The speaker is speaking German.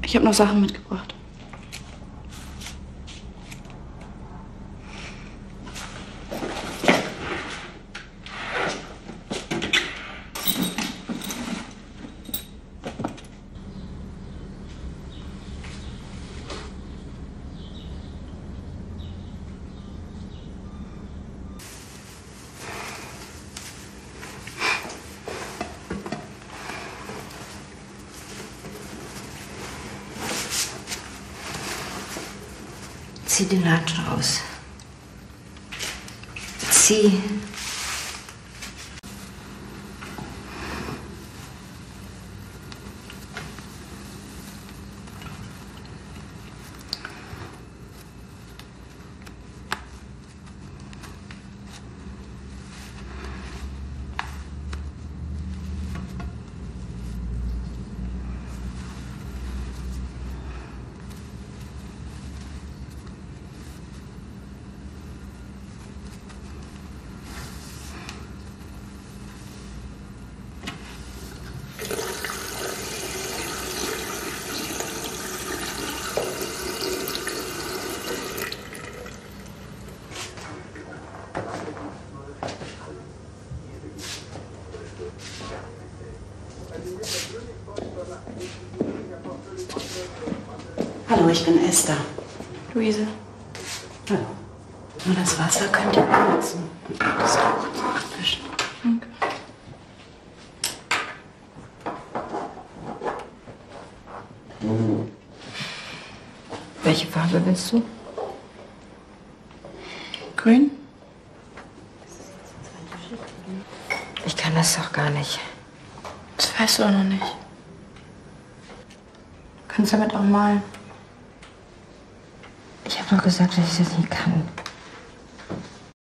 Ich habe noch Sachen mitgebracht. Zieh den Latschen aus. Zieh. Hallo, ich bin Esther. Luise. Hallo. Nur das Wasser könnt ihr benutzen. Das Tuch abwischen. Okay. Welche Farbe willst du? Grün? Ich kann das doch gar nicht. Das weißt du doch noch nicht. Du kannst damit auch malen. Ich habe doch gesagt, dass ich das nicht kann.